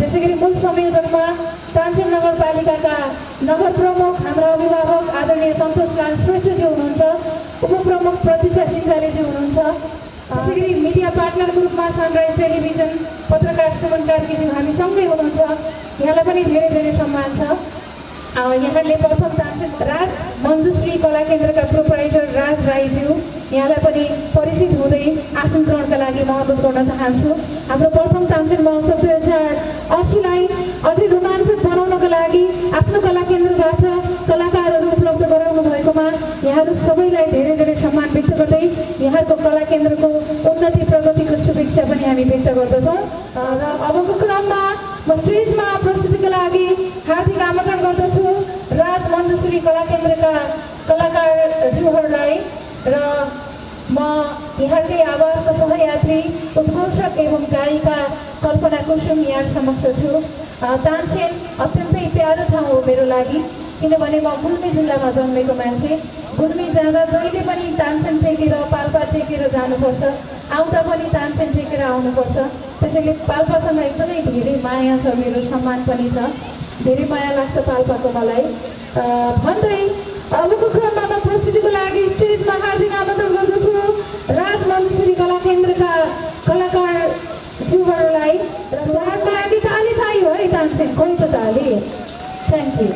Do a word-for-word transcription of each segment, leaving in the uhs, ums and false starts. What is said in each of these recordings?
त्यसैगरी मूल संयोजकमा तानसेन नगरपालिकाका नगर प्रमुख हाम्रा अभिभावक आदरणीय सन्तोषलाल श्रेष्ठजी हुनुहुन्छ, उपप्रमुख प्रतीक्षा सिन्जालेजी हुनुहुन्छ। त्यसैगरी मिडिया पार्टनरको रूपमा सनराइज टेलिभिजन पत्रकार सुमन कार्कीज्यू हामी सँगै हुनुहुन्छ, यहाँलाई पनि धेरै धेरै सम्मान छ। यहाँले प्रथम तानसेन राज मञ्जुश्री कला केन्द्रका प्रोप्राइटर राज राईज्यू यहाँलाई पनि परिचित हुँदै आसन ग्रहणका लागि म अनुरोध गर्न चाहन्छु। हाम्रो प्रथम तानसेन महोत्सव दुई हजार असीलाई अझै रोमाञ्चक बनाउनको लागि आफ्नो कला केन्द्रबाट कलाकारहरू उपलब्ध गराउनु भएकोमा यहाँहरू सबैलाई धेरै धेरै सम्मान व्यक्त गर्दै यहाँको कला केन्द्रको उन्नति प्रगतिको शुभेच्छा पनि हामी व्यक्त गर्दछौँ। र अबको क्रममा म स्टेजमा प्रस्तुतिका लागि हार्दिक आमन्त्रण गर्दछु राज मञ्जुश्री कला केन्द्रका कलाकारज्यूहरूलाई र म यहाँकै आवाजका सहयात्री उद्घोषक एवं गायिका कल्पना कुसुम यहाँ समक्ष छु। तानसेन अत्यन्तै प्यारो ठाउँ हो मेरो लागि, किनभने म गुल्मी जिल्लामा जन्मेको मान्छे। गुल्मी जाँदा जहिले पनि तानसेन टेकेर पाल्पा टेकेर जानुपर्छ, आउँदा पनि तानसेन टेकेर आउनुपर्छ। त्यसैले पाल्पासँग एकदमै धेरै माया छ, मेरो सम्मान पनि छ, धेरै माया लाग्छ पाल्पाको मलाई भन्दै अबको क्रममा म प्रस्तुतिको लागि स्टेजमा हार्दिक आमन्त्रण गर्दछु राज मञ्जुश्री कला केन्द्रका कलाकारज्यूहरूलाई। र उहाँहरूको लागि ताली चाहियो है, तानसेन खोइ त ताली। Thank you.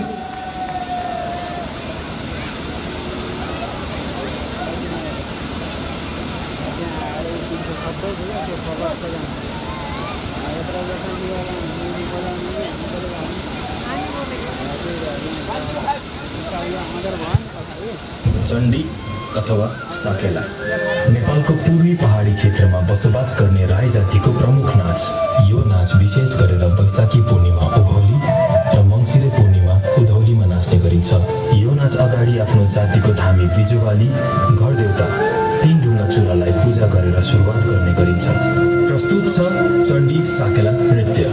चण्डी अथवा साकेला नेपालको पूर्वी पहाडी क्षेत्रमा बसोबास गर्ने राई जातिको प्रमुख नाच। यो नाच विशेष गरेर वैशाखी पूर्णिमा उभौली र मङ्सिरे पूर्णिमा उधौलीमा नाच्ने गरिन्छ। यो नाच अगाडि आफ्नो जातिको धामी बिजुवाली घर देवता तीन ढुङ्गा चुलालाई पूजा गरेर सुरुवात गर्ने गरिन्छ। प्रस्तुत छ चण्डी साकेला नृत्य।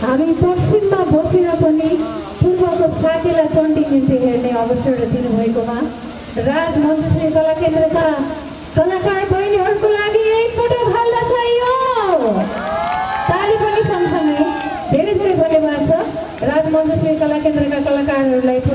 हामी पश्चिममा बसेर पनि पूर्वको साकेला चण्डी नृत्य हेर्ने अवसर दिनुभएकोमा राज मञ्चश्री कला केन्द्रका कलाकार बहिनीहरूको लागि एकपटक हाल्न चाहियो। ताली पनि सँगसँगै धेरै धेरै धन्यवाद छ। राज मञ्चश्री कला केन्द्रका कलाकारहरूलाई